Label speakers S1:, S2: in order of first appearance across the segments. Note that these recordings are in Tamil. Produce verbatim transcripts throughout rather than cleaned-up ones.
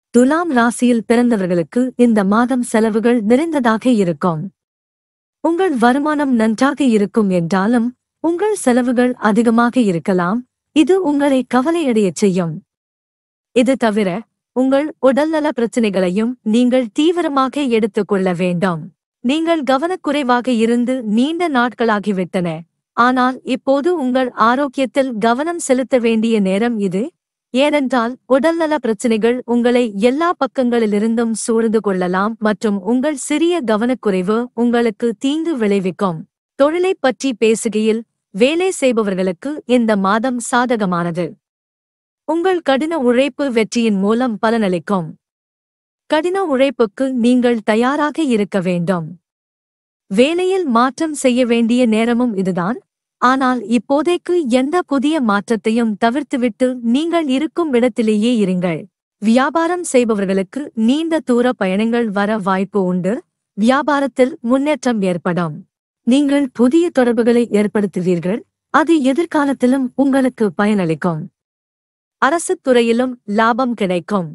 S1: துலாம் ராசியில் பிறந்தவர்களுக்கு இந்த மாதம் செலவுகள் நிறைந்ததாக இருக்கும். உங்கள் வருமானம் நன்றாக இருக்கும் என்றாலும் உங்கள் செலவுகள் அதிகமாக இருக்கலாம். இது உங்களை கவலையடையச் செய்யும். இது தவிர உங்கள் உடல்நல பிரச்சினைகளையும் நீங்கள் தீவிரமாக எடுத்துக் கொள்ள வேண்டும். நீங்கள் கவனக்குறைவாக இருந்து நீண்ட நாட்களாகிவிட்டன. ஆனால் இப்போது உங்கள் ஆரோக்கியத்தில் கவனம் செலுத்த வேண்டிய நேரம் இது. ஏனென்றால் உடல்நல பிரச்சினைகள் உங்களை எல்லா பக்கங்களிலிருந்தும் சூழ்ந்து கொள்ளலாம் மற்றும் உங்கள் சிறிய கவனக்குறைவு உங்களுக்கு தீங்கு விளைவிக்கும். தொழிலைப் பற்றி பேசுகையில் வேலை செய்பவர்களுக்கு இந்த மாதம் சாதகமானது. உங்கள் கடின உழைப்பு வெற்றியின் மூலம் பலனளிக்கும். கடின உழைப்புக்கு நீங்கள் தயாராக இருக்க வேண்டும். வேலையில் மாற்றம் செய்ய வேண்டிய நேரமும் இதுதான். ஆனால் இப்போதைக்கு எந்த புதிய மாற்றத்தையும் தவிர்த்துவிட்டு நீங்கள் இருக்கும் இடத்திலேயே இருங்கள். வியாபாரம் செய்பவர்களுக்கு நீண்ட தூர பயணங்கள் வர வாய்ப்பு உண்டு. வியாபாரத்தில் முன்னேற்றம் ஏற்படும். நீங்கள் புதிய தொடர்புகளை ஏற்படுத்துவீர்கள். அது எதிர்காலத்திலும் உங்களுக்கு பயனளிக்கும். அரசுத் துறையிலும் லாபம் கிடைக்கும்.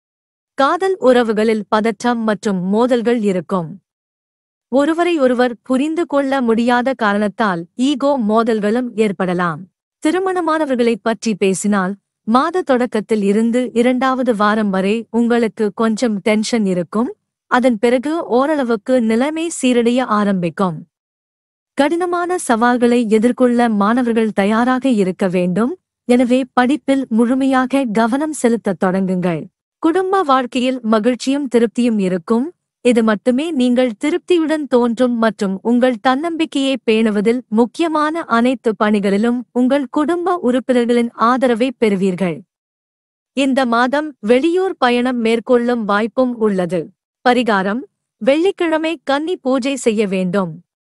S1: காதல் உறவுகளில் பதற்றம் மற்றும் மோதல்கள் இருக்கும். ஒருவரை ஒருவர் புரிந்து கொள்ள முடியாத காரணத்தால் ஈகோ மோதல்களும் ஏற்படலாம். திருமணமானவர்களைப் பற்றி பேசினால் மாத தொடக்கத்தில் இருந்து இரண்டாவது வாரம் வரை உங்களுக்கு கொஞ்சம் டென்ஷன் இருக்கும். அதன் பிறகு ஓரளவுக்கு நிலைமை சீரடைய ஆரம்பிக்கும். கடினமான சவால்களை எதிர்கொள்ள மாணவர்கள் தயாராக இருக்க வேண்டும். எனவே படிப்பில் முழுமையாக கவனம் செலுத்தத் தொடங்குங்கள். குடும்ப வாழ்க்கையில் மகிழ்ச்சியும் திருப்தியும் இருக்கும். இது மட்டுமே நீங்கள் திருப்தியுடன் தோன்றும் மற்றும் உங்கள் தன்னம்பிக்கையை பேணுவதில் முக்கியமான அனைத்து பணிகளிலும் உங்கள் குடும்ப உறுப்பினர்களின் ஆதரவை பெறுவீர்கள். இந்த மாதம் வெளியூர் பயணம் மேற்கொள்ளும் வாய்ப்பும் உள்ளது. பரிகாரம்: வெள்ளிக்கிழமை கன்னி பூஜை செய்ய வேண்டும்.